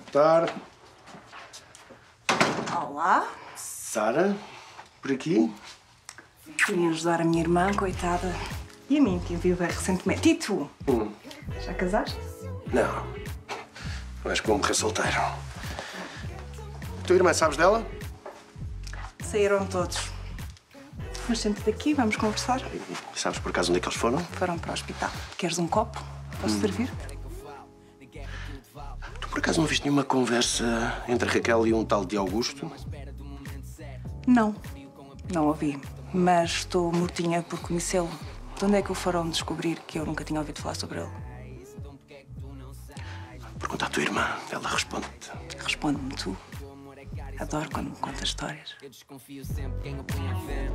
tarde. Olá. Sara, por aqui? Queria ajudar a minha irmã, coitada. E a mim, que vive recentemente. E tu? Já casaste? Não. Eu acho que vou morrer solteiro. A tua irmã, sabes dela? Saíram todos. Mas senta-te aqui, vamos conversar. Sabes por acaso onde é que eles foram? Foram para o hospital. Queres um copo? Posso servir? Tu por acaso não viste nenhuma conversa entre a Raquel e um tal de Augusto? Não. Não ouvi. Mas estou mortinha por conhecê-lo. De onde é que o foram descobrir que eu nunca tinha ouvido falar sobre ele? Pergunta à tua irmã, ela responde-te. Responde-me tu. Adoro quando me contas histórias. Eu desconfio sempre quem o põe à frente.